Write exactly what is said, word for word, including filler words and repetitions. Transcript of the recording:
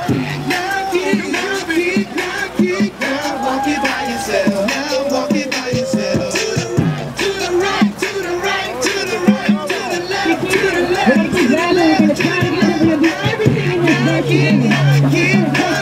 Now keep, now keep, now keep, now walk it by yourself. Now walk it by yourself. To the right, to the right, to the right, to the left, to the left, to the left, to the left. We're gonna keep driving. We're gonna do everything in this version. Now keep, now keep.